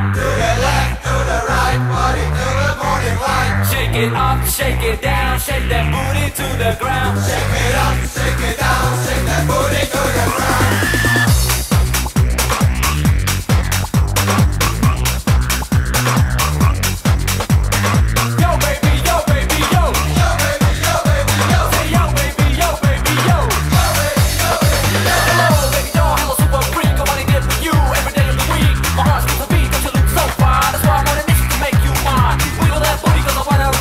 Shake it up, shake it down, shake that booty to the ground. Shake it up, shake